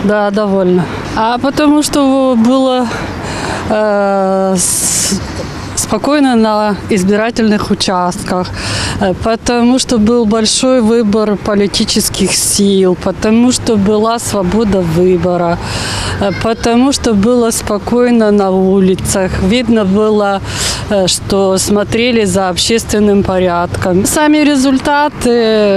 Да, довольна. А потому что было спокойно на избирательных участках, потому что был большой выбор политических сил, потому что была свобода выбора, потому что было спокойно на улицах. Видно было, что смотрели за общественным порядком. Сами результаты,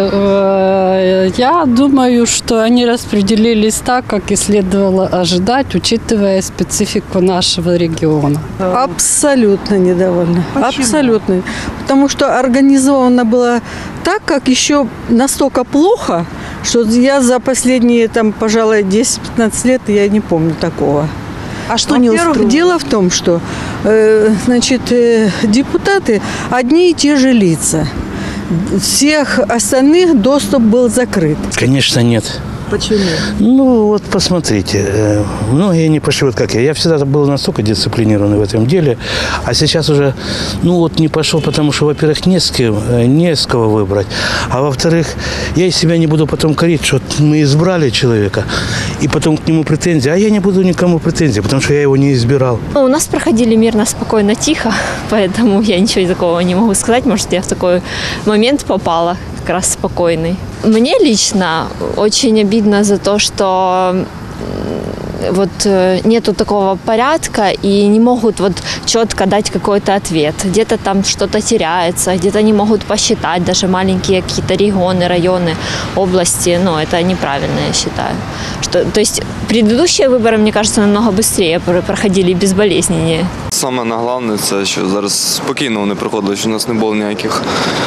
я думаю, что они распределились так, как и следовало ожидать, учитывая специфику нашего региона. Абсолютно недовольна. Почему? Абсолютно. Потому что организовано было так, как еще настолько плохо, что я за последние, пожалуй, 10-15 лет я не помню такого. А что не Во-первых, устроило? дело в том, что депутаты одни и те же лица. Всех остальных доступ был закрыт. Конечно, нет. Почему? Ну, вот посмотрите, многие не пошлют, как я. Я всегда был настолько дисциплинированный в этом деле, а сейчас уже, не пошел, потому что, во-первых, не с кого выбрать, а во-вторых, я из себя не буду потом корить, что мы избрали человека, и потом к нему претензии, а я не буду никому претензий, потому что я его не избирал. У нас проходили мирно, спокойно, тихо, поэтому я ничего такого не могу сказать. Может, я в такой момент попала, как раз спокойный. Мне лично очень обидно за то, что нету такого порядка и не могут четко дать какой-то ответ. Где-то там что-то теряется, где-то не могут посчитать, даже маленькие какие-то регионы, районы, области. Это неправильно, я считаю. То есть предыдущие выборы, мне кажется, намного быстрее проходили, безболезненнее. Саме головне, це що зараз спокійно вони проходили, що у нас не було ніяких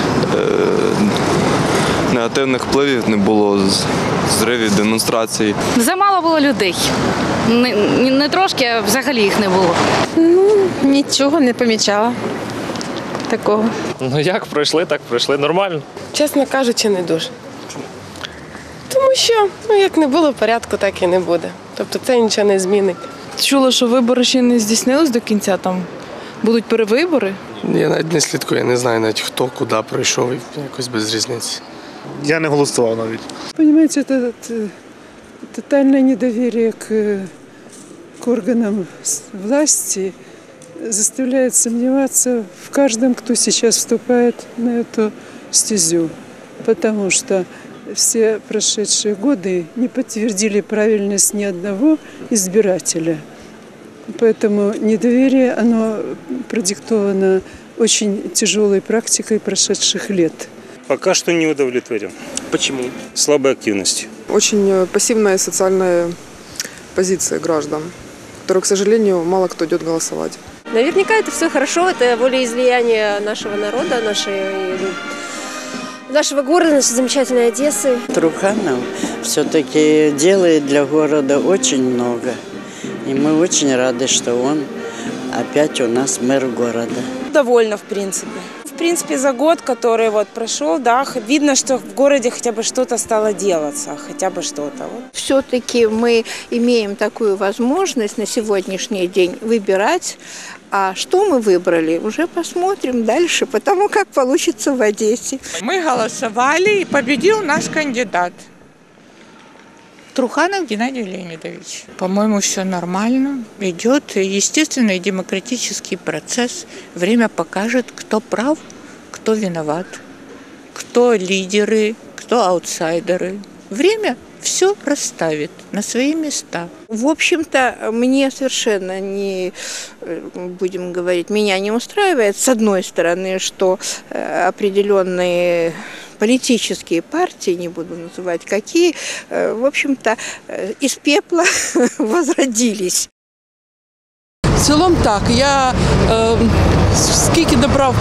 негативних впливів, не було зривів, демонстрацій. Замало було людей. Не трошки, а взагалі їх не було. Нічого не помічала такого. Як пройшли, так пройшли. Нормально. Чесно кажучи, не дуже. Тому що, як не було порядку, так і не буде. Тобто це нічого не змінить. Чула, що вибори ще не здійснились до кінця, там будуть перевибори. Я навіть не слідкую, я не знаю навіть хто, куди пройшов, якось без різниці. Я не голосував навіть. Понимаете, это тотальное недоверие к органам власти заставляет сомневаться в каждом, кто сейчас вступает на эту стезю. Потому что все прошедшие годы не подтвердили правильность ни одного избирателя. Поэтому недоверие, оно продиктовано очень тяжелой практикой прошедших лет. Пока что не удовлетворен. Почему? Слабой активности. Очень пассивная социальная позиция граждан, которую, к сожалению, мало кто идет голосовать. Наверняка это все хорошо, это волеизлияние нашего народа, нашего города, нашей замечательной Одессы. Труханов все-таки делает для города очень много. И мы очень рады, что он опять у нас мэр города. Довольна, в принципе. В принципе, за год, который прошел, видно, что в городе хотя бы что-то стало делаться, хотя бы что-то. Все-таки мы имеем такую возможность на сегодняшний день выбирать. А что мы выбрали, уже посмотрим дальше, потому как получится в Одессе. Мы голосовали, и победил наш кандидат. Труханов Геннадий Леонидович. По-моему, все нормально. Идет естественный демократический процесс. Время покажет, кто прав, кто виноват, кто лидеры, кто аутсайдеры. Время все расставит на свои места. В общем-то, мне совершенно меня не устраивает, с одной стороны, что определенные политические партии, не буду называть какие, в общем-то, из пепла возродились. В цілому так, я скільки набрав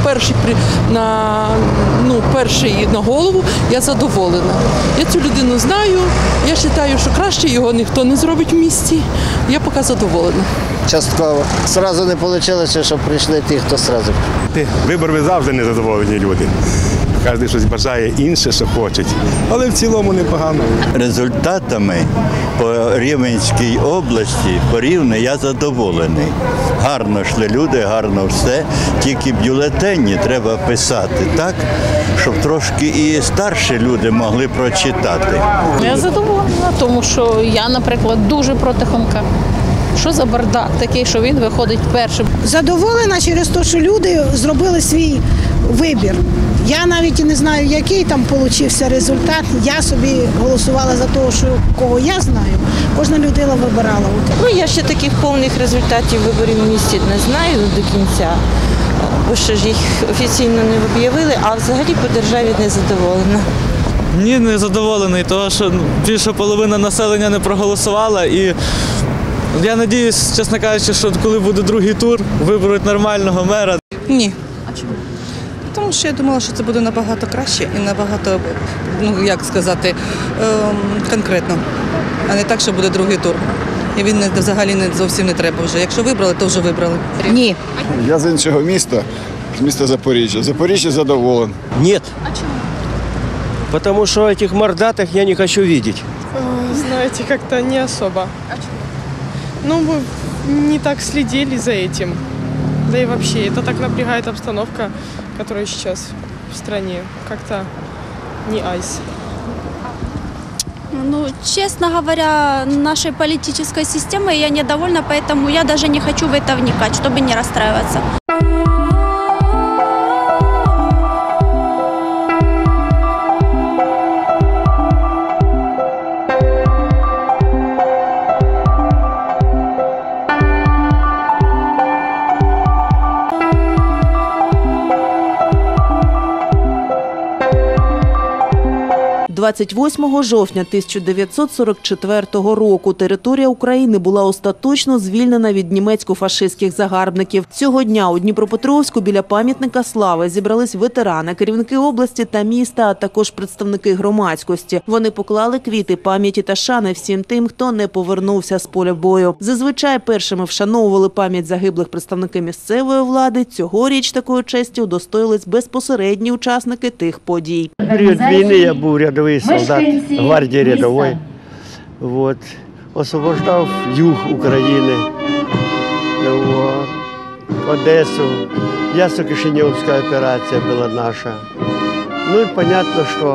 перший на голову, я задоволена. Я цю людину знаю, я вважаю, що краще його ніхто не зробить в місті. Я поки задоволена. Частково. Зразу не вийшло, щоб прийшли ті, хто зразу. Виборами завжди незадоволені люди. Кожен щось бажає інше, що хочуть. Але в цілому непогано. Результатами по Рівненській області порівняно я задоволений. Гарно йшли люди, гарно все. Тільки бюлетені треба писати так, щоб трошки і старші люди могли прочитати. Я задоволена, тому що я, наприклад, дуже проти Хомка. Що за бардак такий, що він виходить першим? Задоволена через те, що люди зробили свій вибір. Я навіть і не знаю, який там получився результат. Я собі голосувала за того, що кого я знаю. Кожна людина вибирала. Ну, я ще таких повних результатів виборів в місті не знаю до кінця, бо ще ж їх офіційно не об'явили, а взагалі по державі не задоволена. Ні, не задоволений, тому що більша половина населення не проголосувала. І я сподіваюся, чесно кажучи, що коли буде другий тур, виберуть нормального мера. Ні. А чому? Тому що я думала, що це буде набагато краще і набагато, конкретно. А не так, що буде другий тур. І він взагалі зовсім не треба вже. Якщо вибрали, то вже вибрали. Ні. Я з іншого міста, з міста Запоріжжя. Запоріжжя задоволений. Ні. А чому? Тому що этих мордатых я не хочу видеть. Знаете, как-то не особо. А чому? Ну, мы не так следили за этим. Да и вообще, это так напрягает обстановка, которая сейчас в стране. Как-то не айс. Ну, честно говоря, нашей политической системой я недовольна, поэтому я даже не хочу в это вникать, чтобы не расстраиваться. – 28 жовтня 1944 року територія України була остаточно звільнена від німецько-фашистських загарбників. Цього дня у Дніпропетровську біля пам'ятника слави зібрались ветерани, керівники області та міста, а також представники громадськості. Вони поклали квіти пам'яті та шани всім тим, хто не повернувся з поля бою. Зазвичай першими вшановували пам'ять загиблих представники місцевої влади. Цьогоріч такої честі удостоїлись безпосередні учасники тих подій. В період війни я був рядовий солдат гвардії рядової. Освобождав юг України, Одесу. Ясно-Кишиневская операция была наша. Ну и понятно, что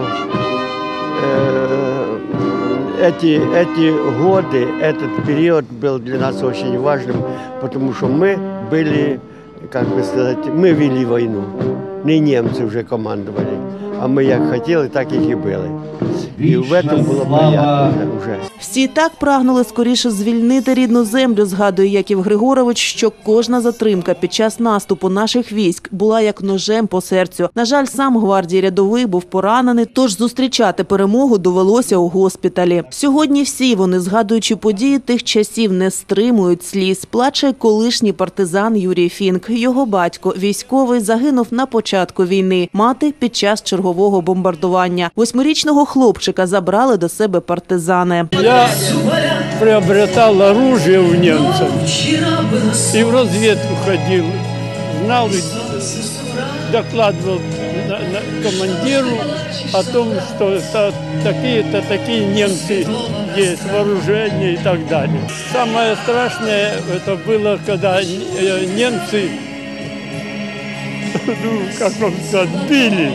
эти годы, этот период был для нас очень важным, потому что мы были, как бы сказать, мы вели войну. Не немцы уже командовали, а ми як хотіли, так їх і били. І в цьому було приємно вже. Всі так прагнули скоріше звільнити рідну землю, згадує Яків Григорович, що кожна затримка під час наступу наших військ була як ножем по серцю. На жаль, сам гвардії рядовий був поранений, тож зустрічати перемогу довелося у госпіталі. Сьогодні всі вони, згадуючи події тих часів, не стримують сліз. Плаче колишній партизан Юрій Фінк. Його батько, військовий, загинув на початку війни. Мати – під час чергового бомбардування. 8-річного хлопчика забрали до себе партизани. Я приобретал оружие у немцев и в разведку ходил. Знал, докладывал командиру о том, что такие-то такие немцы есть, вооружение и так далее. Самое страшное это было, когда немцы, как вам сказать, били.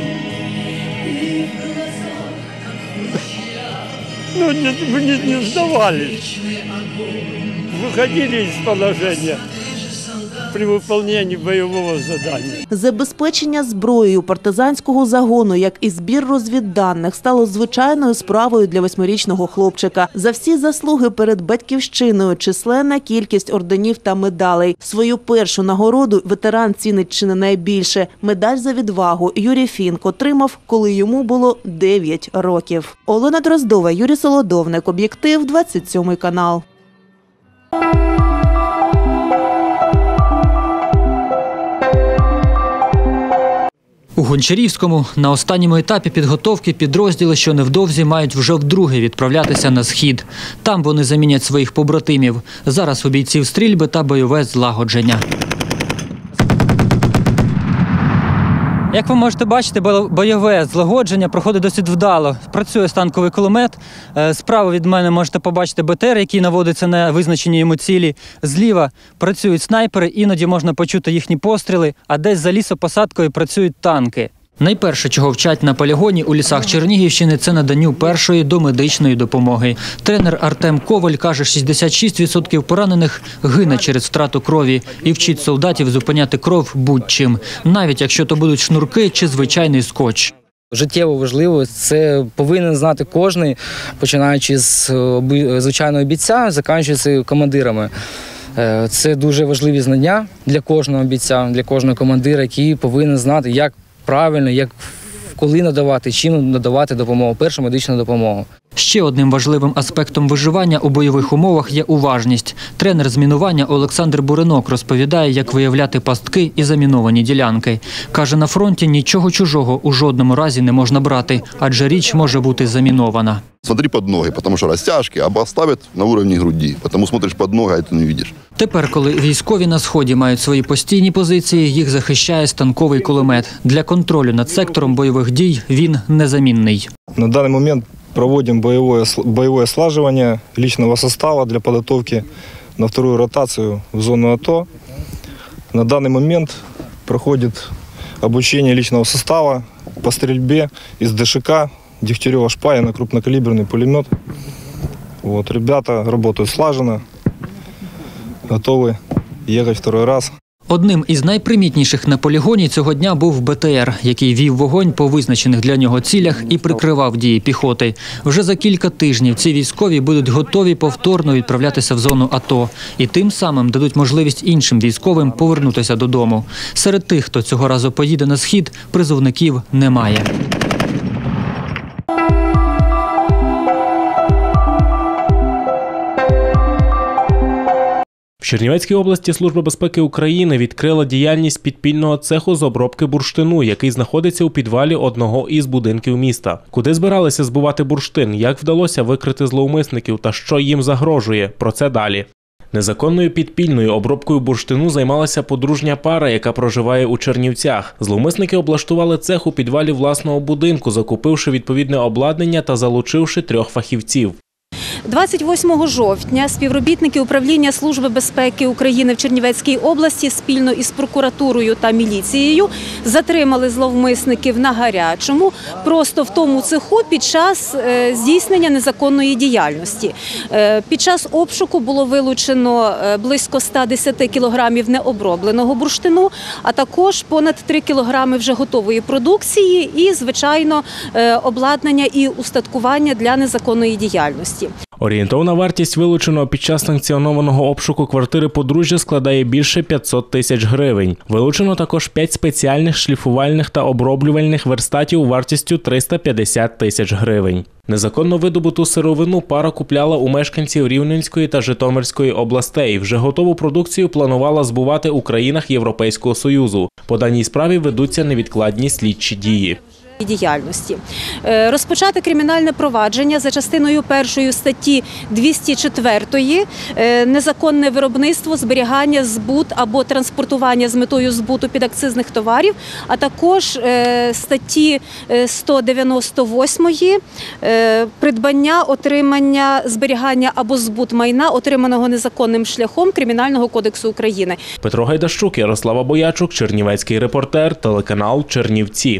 Ну, не сдавались, выходили из положения при виконанні бойового завдання. Забезпечення зброєю партизанського загону, як і збір розвідданих, стало звичайною справою для 8-річного хлопчика. За всі заслуги перед батьківщиною численна кількість орденів та медалей. Свою першу нагороду ветеран цінить чи не найбільше. Медаль за відвагу Юрій Фінк отримав, коли йому було 9 років. Олена Дроздова, Юрій Солодовник, Об'єктив, 27 канал. У Гончарівському на останньому етапі підготовки підрозділи, що невдовзі мають вже вдруге відправлятися на Схід. Там вони замінять своїх побратимів. Зараз у бійців стрільби та бойове злагодження. Як ви можете бачити, бойове злагодження проходить досить вдало. Працює станковий кулемет. Справа від мене можете побачити БТР, який наводиться на визначені йому цілі. Зліва працюють снайпери, іноді можна почути їхні постріли, а десь за лісопосадкою працюють танки. Найперше, чого вчать на полігоні у лісах Чернігівщини, це наданню першої домедичної допомоги. Тренер Артем Коваль каже, 66% поранених гине через втрату крові і вчить солдатів зупиняти кров будь-чим, навіть якщо то будуть шнурки чи звичайний скотч. Життєво важливо, це повинен знати кожен, починаючи з звичайного бійця, закінчуючи командирами. Це дуже важливі знання для кожного бійця, для кожного командира, який повинен знати, як правильно, як коли надавати, чим надавати допомогу, першу медичну допомогу. Ще одним важливим аспектом виживання у бойових умовах є уважність. Тренер з мінування Олександр Буринок розповідає, як виявляти пастки і заміновані ділянки. Каже, на фронті нічого чужого у жодному разі не можна брати, адже річ може бути замінована. Смотри под ноги, потому что растяжки оставят на уровне груди, потому смотришь под ноги, а ты не видишь. Тепер, коли військові на Сході мають свої постійні позиції, їх захищає станковий кулемет. Для контролю над сектором бойових дій він незамінний. На данный момент проводим боевое слаживание личного состава для подготовки на вторую ротацию в зону АТО. На данный момент проходит обучение личного состава по стрельбе из ДШК, Дегтярева, Шпаина, крупнокалиберный пулемет. Вот, ребята работают слаженно, готовы ехать второй раз. Одним із найпримітніших на полігоні цього дня був БТР, який вів вогонь по визначених для нього цілях і прикривав дії піхоти. Вже за кілька тижнів ці військові будуть готові повторно відправлятися в зону АТО. І тим самим дадуть можливість іншим військовим повернутися додому. Серед тих, хто цього разу поїде на Схід, призовників немає. В Чернівецькій області Служба безпеки України відкрила діяльність підпільного цеху з обробки бурштину, який знаходиться у підвалі одного із будинків міста. Куди збиралися збувати бурштин, як вдалося викрити зловмисників та що їм загрожує – про це далі. Незаконною підпільною обробкою бурштину займалася подружня пара, яка проживає у Чернівцях. Зловмисники облаштували цех у підвалі власного будинку, закупивши відповідне обладнання та залучивши 3 фахівців. 28 жовтня співробітники Управління Служби безпеки України в Чернівецькій області спільно із прокуратурою та міліцією затримали зловмисників на гарячому, просто в тому цеху під час здійснення незаконної діяльності. Під час обшуку було вилучено близько 110 кілограмів необробленого бурштину, а також понад 3 кілограми вже готової продукції і, звичайно, обладнання і устаткування для незаконної діяльності. Орієнтовна вартість вилученого під час санкціонованого обшуку квартири подружжя складає більше 500 тисяч гривень. Вилучено також 5 спеціальних шліфувальних та оброблювальних верстатів вартістю 350 тисяч гривень. Незаконно видобуту сировину пара купляла у мешканців Рівненської та Житомирської областей. Вже готову продукцію планувала збувати у країнах Європейського Союзу. По даній справі ведуться невідкладні слідчі дії. Діяльності. Розпочати кримінальне провадження за частиною 1 статті 204 незаконне виробництво, зберігання, збут або транспортування з метою збуту підакцизних товарів, а також статті 198 придбання, отримання, зберігання або збут майна, отриманого незаконним шляхом Кримінального кодексу України. Петро Гайдащук, Ярослава Боячук, Чернівецький репортер, телеканал Чернівці.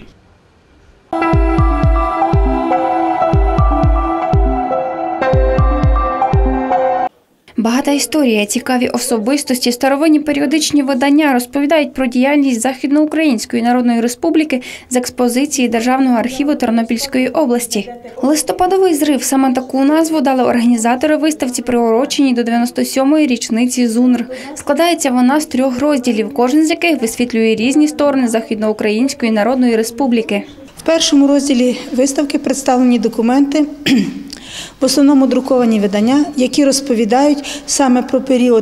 Багата історія, цікаві особистості, старовинні періодичні видання розповідають про діяльність Західноукраїнської Народної Республіки з експозиції Державного архіву Тернопільської області. Листопадовий зрив – саме таку назву дали організатори виставці, приуроченій до 97-ї річниці ЗУНР. Складається вона з 3 розділів, кожен з яких висвітлює різні сторони Західноукраїнської Народної Республіки. В першому розділі виставки представлені документи, в основному друковані видання, які розповідають саме про період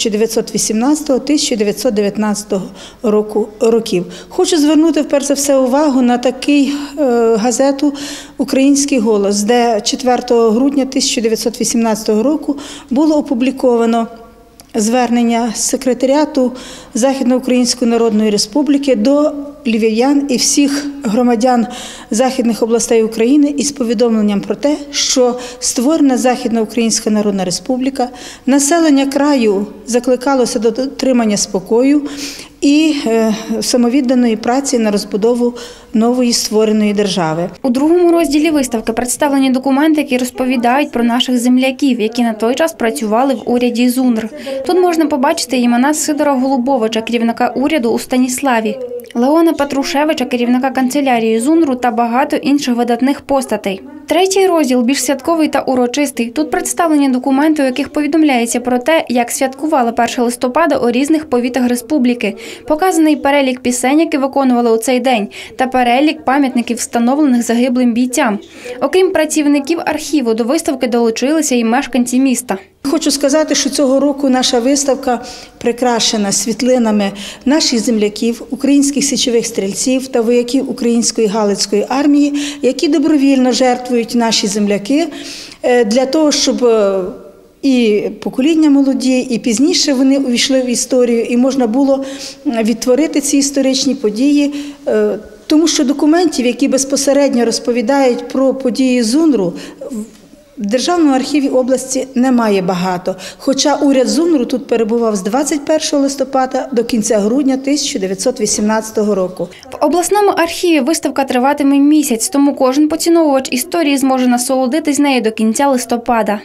1918-1919 років. Хочу звернути, перш за все, увагу на такий газету «Український голос», де 4 грудня 1918 року було опубліковано звернення секретаріату Західноукраїнської Народної Республіки до львів'ян і всіх громадян західних областей України із повідомленням про те, що створена Західноукраїнська Народна Республіка, населення краю закликалося до дотримання спокою і самовідданої праці на розбудову нової створеної держави. У другому розділі виставки представлені документи, які розповідають про наших земляків, які на той час працювали в уряді ЗУНР. Тут можна побачити імена Сидора Голубовича, керівника уряду у Станіславі, Леона Петрушевича, керівника канцелярії ЗУНРу та багато інших видатних постатей. Третій розділ більш святковий та урочистий. Тут представлені документи, у яких повідомляється про те, як святкували 1 листопада у різних повітах республіки. Показаний перелік пісень, які виконували у цей день, та перелік пам'ятників, встановлених загиблим бійцям. Окрім працівників архіву, до виставки долучилися і мешканці міста. Хочу сказати, що цього року наша виставка прикрашена світлинами наших земляків, українських січових стрільців та вояків Української Галицької армії, які добровільно жертвують наші земляки для того, щоб і покоління молоді, і пізніше вони увійшли в історію, і можна було відтворити ці історичні події. Тому що документів, які безпосередньо розповідають про події ЗУНРу, в Державному архіві області немає багато, хоча уряд ЗУНРу тут перебував з 21 листопада до кінця грудня 1918 року. В обласному архіві виставка триватиме місяць, тому кожен поціновувач історії зможе насолодитись нею до кінця листопада.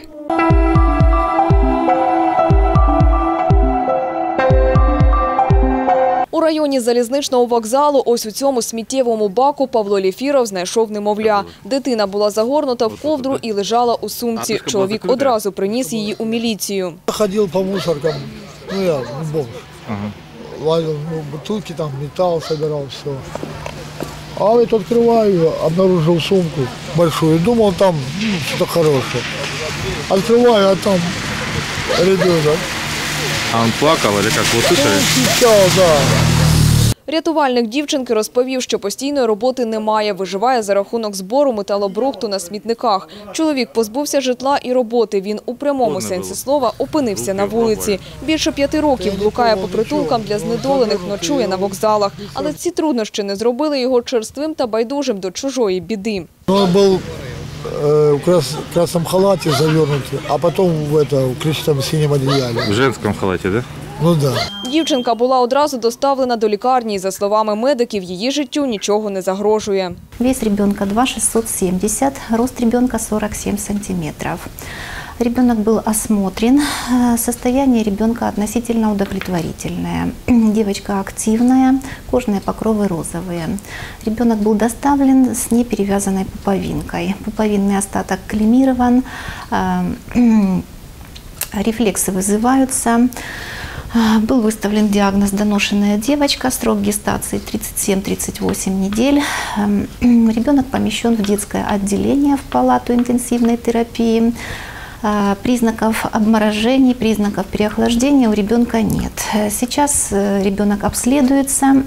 У районі залізничного вокзалу ось у цьому сміттєвому баку Павло Лєфіров знайшов немовля. Дитина була загорнута в ковдру і лежала у сумці. Чоловік одразу приніс її у міліцію. Я ходив по мусоркам, я бомж. Лазил, бутылки, там металл собирал, все. А вот открываю, обнаружил сумку большую, думал там что-то хорошее. Открываю, а там ребенок. А он плакал или как? Вы слышали? Кричал, да. Рятувальник дівчинки розповів, що постійної роботи немає, виживає за рахунок збору металобрухту на смітниках. Чоловік позбувся житла і роботи, він у прямому сенсі слова опинився на вулиці. Більше 5 років блукає по притулкам для знедолених, ночує на вокзалах. Але ці труднощі не зробили його черствим та байдужим до чужої біди. Он был в красном халате завернутый, а потом в кричном синем одеяле. В женском халате, да? Ну да. Дівчинка була одразу доставлена до лікарні. За словами медиків, її життю нічого не загрожує. Вес ребенка 2,670, рост ребенка 47 сантиметров. Ребенок был осмотрен, состояние ребенка относительно удовлетворительное. Девочка активная, кожные покровы розовые. Ребенок был доставлен с неперевязанной пуповинкой. Пуповинный остаток кремирован, рефлексы вызываются. Был выставлен диагноз «доношенная девочка», срок гестации 37-38 недель. Ребенок помещен в детское отделение в палату интенсивной терапии. Признаков обморожений, признаков переохлаждения у ребенка нет. Сейчас ребенок обследуется,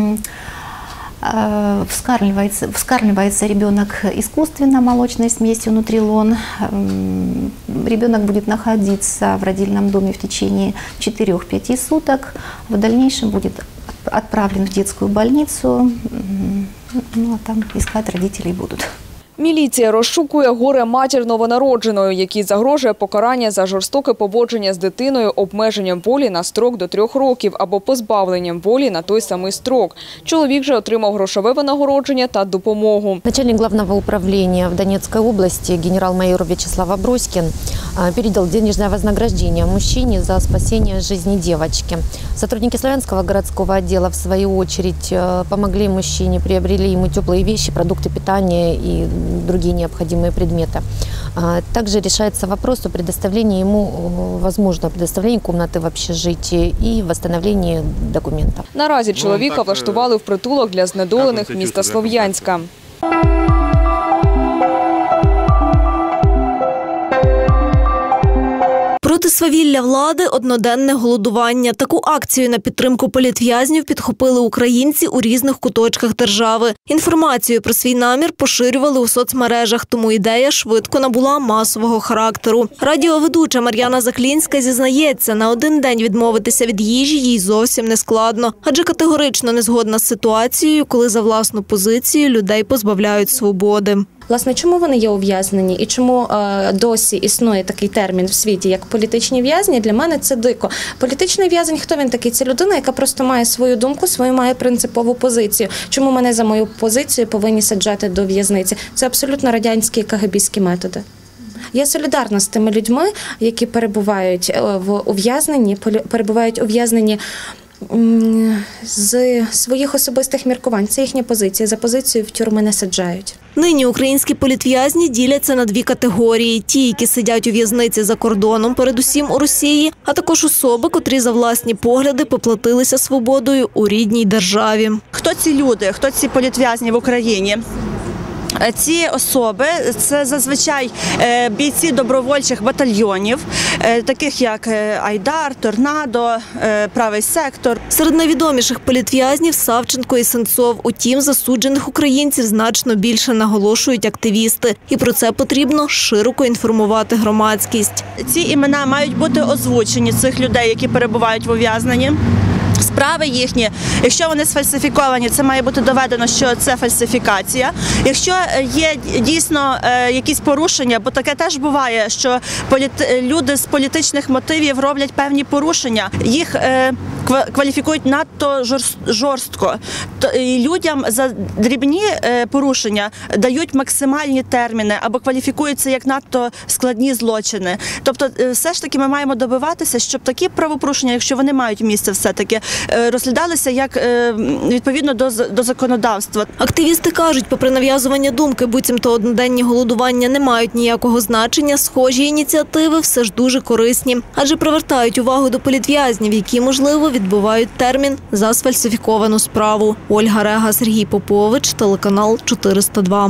вскармливается ребенок искусственно молочной смесью нутрилон. Ребенок будет находиться в родильном доме в течение 4-5 суток. В дальнейшем будет отправлен в детскую больницу, ну а там искать родителей будут. Міліція розшукує горе-матір новонародженої, якій загрожує покарання за жорстоке поводження з дитиною, обмеженням волі на строк до 3 років або позбавленням волі на той самий строк. Чоловік же отримав грошове винагородження та допомогу. Начальник главного управления в Донецкой области генерал-майор Вячеслав Аброськин передал денежное вознаграждение мужчине за спасение жизни девочки. Сотрудники Славянского городского отдела, в свою очередь, помогли мужчине, приобрели ему теплые вещи, продукты питания и другие необходимые предметы. Также решается вопрос о предоставлении ему, возможно, предоставлении комнаты в общежитии и восстановлении документов. Наразі чоловіка влаштували в притулок для знедолених міста Слов'янська. Про Проти свавілля влади – одноденне голодування. Таку акцію на підтримку політв'язнів підхопили українці у різних куточках держави. Інформацію про свій намір поширювали у соцмережах, тому ідея швидко набула масового характеру. Радіоведуча Мар'яна Заклінська зізнається, на один день відмовитися від їжі їй зовсім не складно. Адже категорично не згодна з ситуацією, коли за власну позицію людей позбавляють свободи. Власне, чому вони є ув'язнені і чому досі існує такий термін в світі, як політичні в'язні, для мене це дико. Політичний в'язень, хто він такий? Це людина, яка просто має свою думку, свою має принципову позицію. Чому мене за мою позицію повинні саджати до в'язниці? Це абсолютно радянські кагебістські методи. Я солідарна з тими людьми, які перебувають ув'язнені з своїх особистих міркувань. Це їхня позиція. За позицію в тюрми не саджають. Нині українські політв'язні діляться на дві категорії. Ті, які сидять у в'язниці за кордоном, передусім у Росії, а також особи, котрі за власні погляди поплатилися свободою у рідній державі. Хто ці люди, хто ці політв'язні в Україні? Ці особи – це зазвичай бійці добровольчих батальйонів, таких як «Айдар», «Торнадо», «Правий сектор». Серед найвідоміших політв'язнів – Савченко і Сенцов. Утім, засуджених українців значно більше, наголошують активісти. І про це потрібно широко інформувати громадськість. Ці імена мають бути озвучені, цих людей, які перебувають в ув'язненні. Справи їхні, якщо вони сфальсифіковані, це має бути доведено, що це фальсифікація. Якщо є дійсно якісь порушення, бо таке теж буває, що люди з політичних мотивів роблять певні порушення, їх кваліфікують надто жорстко. І людям за дрібні порушення дають максимальні терміни або кваліфікуються як надто складні злочини. Тобто все ж таки ми маємо добиватися, щоб такі правопорушення, якщо вони мають місце все-таки, розглядалися як відповідно до законодавства. Активісти кажуть, попри нав'язування думки, буцімто одноденні голодування не мають ніякого значення, схожі ініціативи все ж дуже корисні. Адже привертають увагу до політв'язнів, які, можливо, відбувають термін за сфальсифіковану справу. Ольга Рега, Сергій Попович, телеканал 402.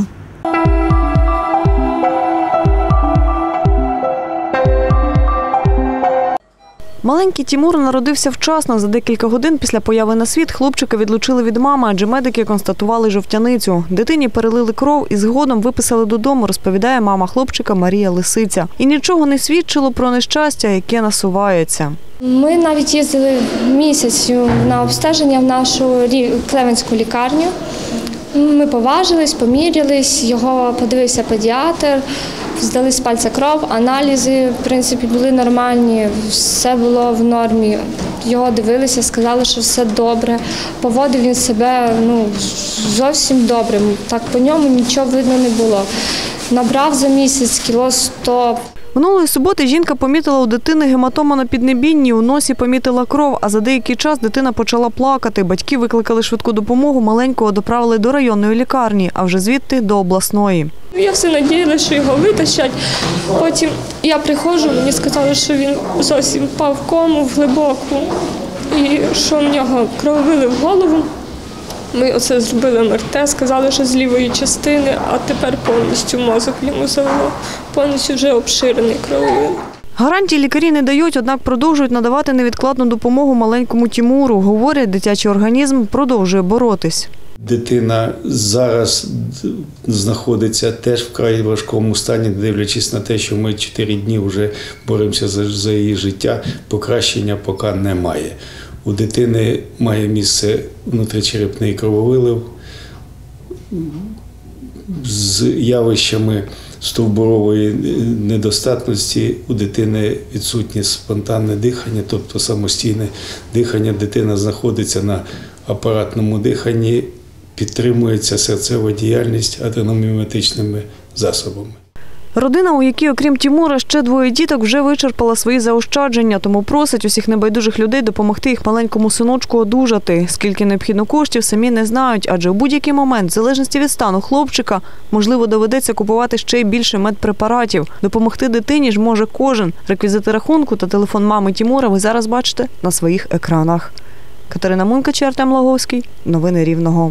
Маленький Тімур народився вчасно. За декілька годин після появи на світ хлопчика відлучили від мами, адже медики констатували жовтяницю. Дитині перелили кров і згодом виписали додому, розповідає мама хлопчика Марія Лисиця. І нічого не свідчило про нещастя, яке насувається. Ми навіть їздили місяць на обстеження в нашу Клевенську лікарню. Ми поважились, помірялись, його подивився педіатр, здали з пальця кров, аналізи, в принципі, були нормальні, все було в нормі. Його дивилися, сказали, що все добре. Поводив він себе зовсім добре, так по ньому нічого видно не було. Набрав за місяць кіло 100. Минулої суботи жінка помітила у дитини гематому на піднебінні, у носі помітила кров, а за деякий час дитина почала плакати. Батьки викликали швидку допомогу, маленького доправили до районної лікарні, а вже звідти до обласної. Я все надіялася, що його витащать. Потім я приходжу, мені сказали, що він зовсім впав в кому, в глибоку, і що в нього крововили в голову. Ми оце зробили МРТ, сказали, що з лівої частини, а тепер повністю мозок йому завело, повністю вже обширений крововил. Гарантії лікарі не дають, однак продовжують надавати невідкладну допомогу маленькому Тімуру. Говорять, дитячий організм продовжує боротись. Дитина зараз знаходиться теж в край важкому стані, дивлячись на те, що ми 4 дні вже боремося за її життя, покращення поки немає. У дитини має місце внутрічерепний крововилив з явищами стовбурової недостатності. У дитини відсутнє спонтанне дихання, тобто самостійне дихання. Дитина знаходиться на апаратному диханні, підтримується серцева діяльність аденоміметичними засобами. Родина, у якій, окрім Тімура, ще 2 діток, вже вичерпала свої заощадження, тому просить усіх небайдужих людей допомогти їх маленькому синочку одужати. Скільки необхідно коштів, самі не знають, адже у будь-який момент, в залежності від стану хлопчика, можливо, доведеться купувати ще й більше медпрепаратів. Допомогти дитині ж може кожен. Реквізити рахунку та телефон мами Тімура ви зараз бачите на своїх екранах. Катерина Мункач, Артем Лаговський. Новини Рівного.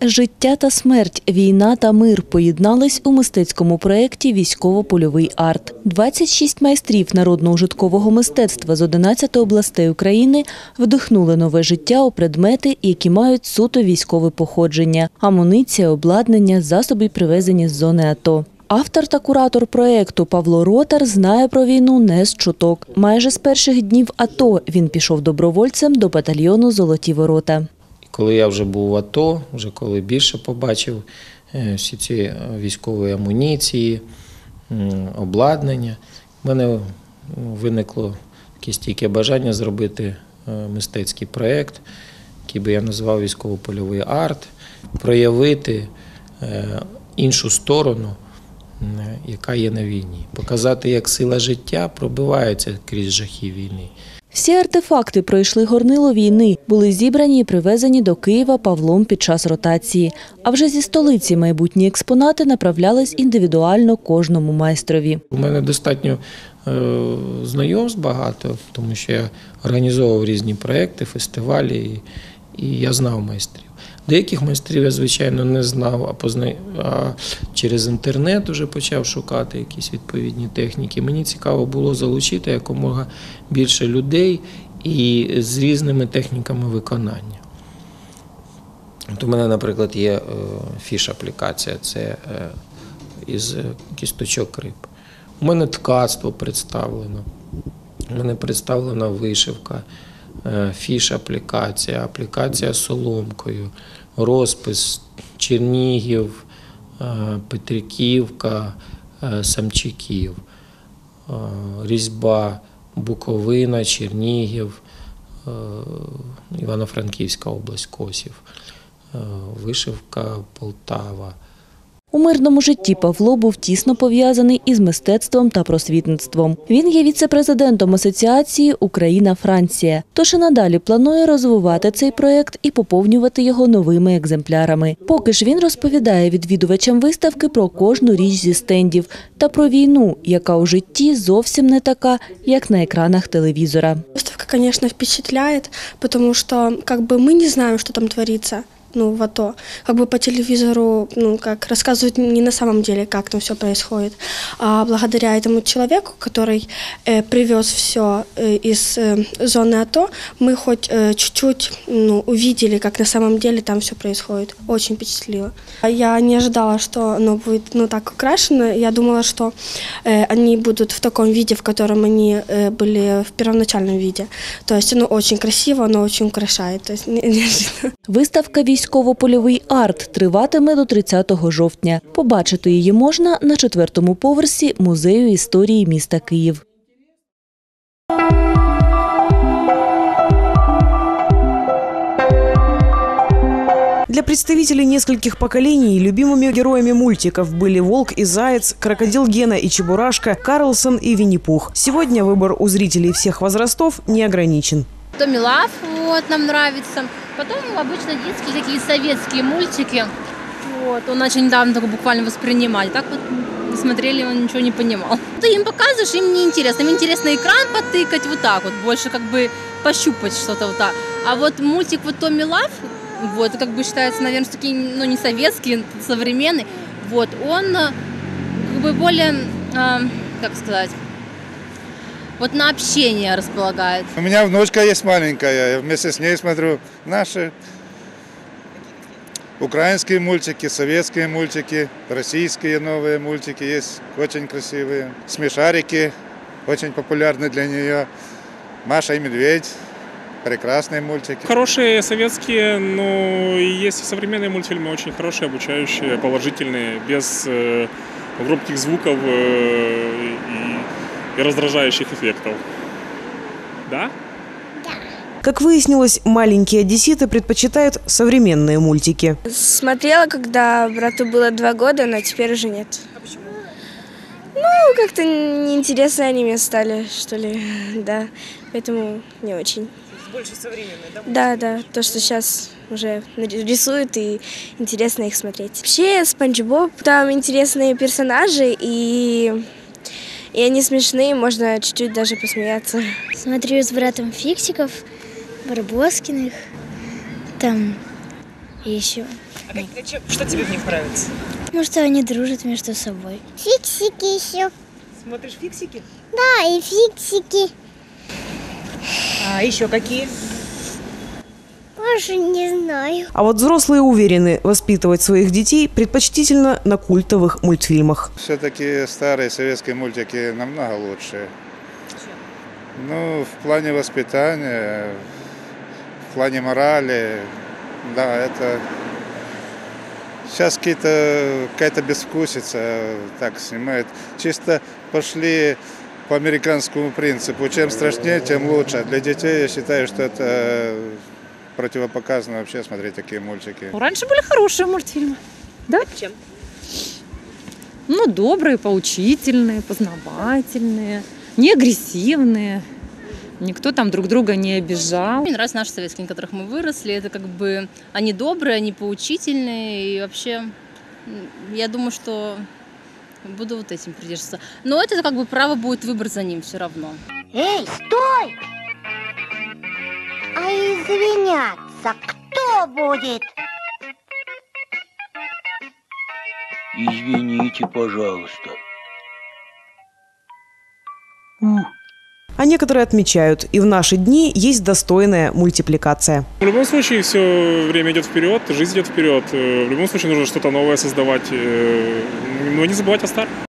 Життя та смерть, війна та мир поєднались у мистецькому проєкті «Військово-польовий арт». 26 майстрів народно-ужиткового мистецтва з 11 областей України вдихнули нове життя у предмети, які мають суто військове походження – амуніція, обладнання, засоби, привезені з зони АТО. Автор та куратор проєкту Павло Ротар знає про війну не з чуток. Майже з перших днів АТО він пішов добровольцем до батальйону «Золоті ворота». Коли я вже був в АТО, вже коли більше побачив всі ці військові амуніції, обладнання, в мене виникло таке стійке бажання зробити мистецький проєкт, який би я назвав «Військово-польовий арт», проявити іншу сторону, яка є на війні, показати, як сила життя пробивається крізь жахи війни. Всі артефакти пройшли горнило війни, були зібрані і привезені до Києва Павлом під час ротації. А вже зі столиці майбутні експонати направлялись індивідуально кожному майстрові. У мене достатньо знайомств багато, тому що я організовував різні проекти, фестивалі, і я знав майстрів. Деяких майстрів я, звичайно, не знав, а через інтернет вже почав шукати якісь відповідні техніки. Мені цікаво було залучити якомога більше людей і з різними техніками виконання. От у мене, наприклад, є фіш-аплікація, це із кісточок риб. У мене ткацтво представлено, у мене представлена вишивка, фіш-аплікація, аплікація соломкою, розпис Чернігів, Петриківка, Самчиків, різьба Буковина, Чернігів, Івано-Франківська область, Косів, вишивка Полтава. У мирному житті Павло був тісно пов'язаний із мистецтвом та просвітництвом. Він є віце-президентом асоціації «Україна-Франція». Тож і надалі планує розвивати цей проєкт і поповнювати його новими екземплярами. Поки ж він розповідає відвідувачам виставки про кожну річ зі стендів та про війну, яка у житті зовсім не така, як на екранах телевізора. Виставка, звісно, впечатляє, тому що ми не знаємо, що там твориться. В АТО. По телевизору, рассказывают не на самом деле, как там все происходит. А благодаря этому человеку, который привез все из зоны АТО, мы хоть чуть-чуть увидели, как на самом деле там все происходит. Очень впечатлило. Я не ожидала, что оно будет так украшено. Я думала, что они будут в таком виде, в котором они были в первоначальном виде. То есть оно очень красиво, оно очень украшает. То есть неожиданно. Виставка «Військово-польовий арт» триватиме до 30 жовтня. Побачити її можна на 4-му поверсі Музею історії міста Київ. Для представителей нескольких поколений любимыми героями мультиков были Волк и Заяц, Крокодил Гена и Чебурашка, Карлсон и Винни-Пух. Сегодня выбор у зрителей всех возрастов не ограничен. Томми Лав нам нравится. Потом обычно детские такие советские мультики. Он начал недавно только буквально воспринимать. Так смотрели, он ничего не понимал. Ты им показываешь, им неинтересно. Им интересно экран потыкать вот так вот, больше пощупать что-то вот так. А вот мультик Томми Лав, это считается, наверное, такие, не советский, современный. Он более, как сказать, на общение располагает. У меня внучка есть маленькая, я вместе с ней смотрю наши украинские мультики, советские мультики, российские новые мультики есть, очень красивые. Смешарики, очень популярны для нее. Маша и Медведь, прекрасные мультики. Хорошие советские, но есть и современные мультфильмы, очень хорошие, обучающие, положительные, без громких звуков и раздражающих эффектов. Да? Да. Как выяснилось, маленькие одесситы предпочитают современные мультики. Смотрела, когда брату было 2 года, но теперь уже нет. А почему? Как-то неинтересно они мне стали, что ли, да, поэтому не очень. Больше современные, да? Да, то, что сейчас уже рисуют, и интересно их смотреть. Вообще, Спанч Боб, там интересные персонажи, и они смешные, можно чуть-чуть даже посмеяться. Смотрю с братом Фиксиков, Барбоскиных, там еще Что тебе в них нравится? Ну, что они дружат между собой. Фиксики еще. Смотришь фиксики? Да, и фиксики. А еще какие? Даже не знаю. А вот взрослые уверены, воспитывать своих детей предпочтительно на культовых мультфильмах. Все-таки старые советские мультики намного лучше. Ну, в плане воспитания, в плане морали, да, это... Сейчас какая-то безвкусица так снимает. Чисто пошли по американскому принципу. Чем страшнее, тем лучше. Для детей я считаю, что это противопоказано вообще смотреть такие мультики. Раньше были хорошие мультфильмы. Да? Чем? Ну, добрые, поучительные, познавательные, не агрессивные. Никто там друг друга не обижал. Мне нравятся наши советские, на которых мы выросли. Это как бы они добрые, они поучительные. И вообще, я думаю, что буду вот этим придерживаться. Но это как бы право будет выбор за ним все равно. Эй, стой! А извиняться кто будет? Извините, пожалуйста. А некоторые отмечают, и в наши дни есть достойная мультипликация. В любом случае, все время идет вперед, жизнь идет вперед. В любом случае нужно что-то новое создавать, но не забывать о старом.